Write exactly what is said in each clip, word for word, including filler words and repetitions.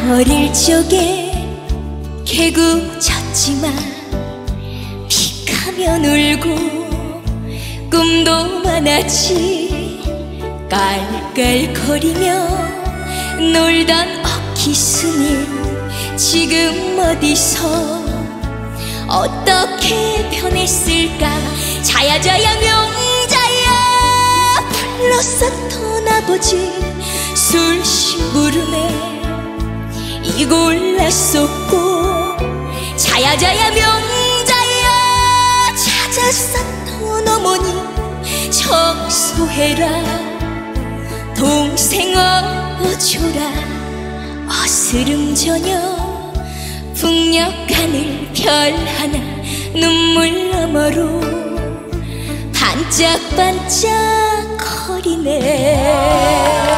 어릴 적에 개구졌지만 픽하면 울고 꿈도 많았지. 깔깔거리며 놀던 어키스님 지금 어디서 어떻게 변했을까. 자야자야 명자야 불렀었던 아버지 술 심부름에 이골랐었고, 자야자야 명자야 찾았었던 어머니 청소해라 동생 어줘라. 어스름 저녁 북녘 하늘 별 하나 눈물 너머로 반짝반짝 거리네.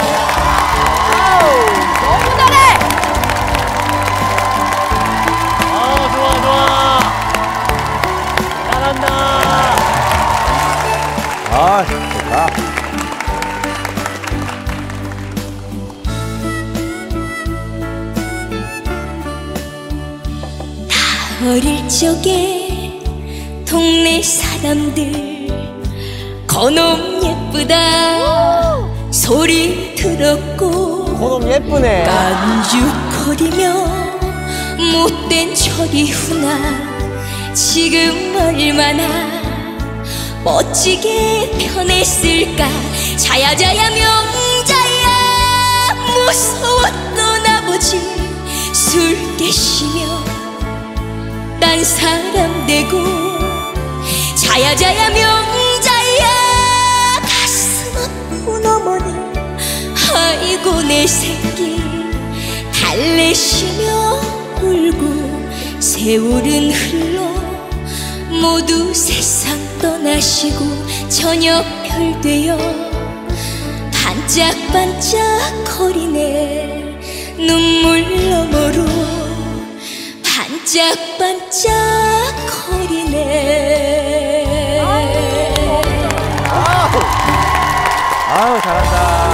너무 잘해! 아, 좋아, 좋아. 잘한다. 아, 좋다. 어릴 적에 동네 사람들 그놈 예쁘다 소리 들었고, 그놈 예쁘네. 깐죽거리며 못된 저리후나 지금 얼마나 멋지게 변했을까. 자야자야 명자야 무서웠던 아버지 술 깨시며 딴 사람 되고, 자야자야 명자야 가슴 아픈 어머니 아이고 내 새끼 달래시며 울고, 세월은 흘러 모두 세상 떠나시고 저녁별 되어 반짝반짝 거리네. 눈물 너머로 반짝반짝 거리네. 아우, 잘한다.